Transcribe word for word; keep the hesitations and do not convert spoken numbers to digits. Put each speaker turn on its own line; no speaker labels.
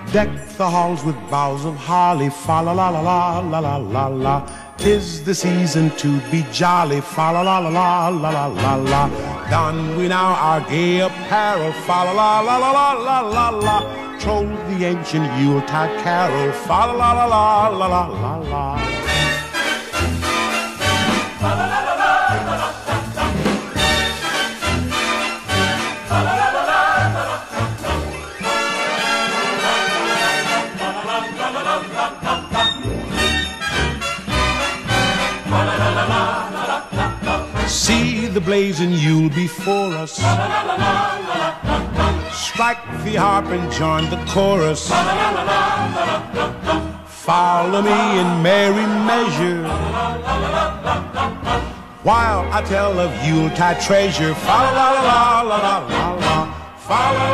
Deck the halls with boughs of holly, fa la la la la la la la la. 'Tis the season to be jolly, fa la la la la la la la la. Don we now our gay apparel, fa la la la la la la la la. Troll the ancient Yuletide carol, fa la la la la la la la la. See the blazing Yule before us. Strike the harp and join the chorus. Follow me in merry measure while I tell of Yuletide treasure. Fa la la la la la la la. Fa la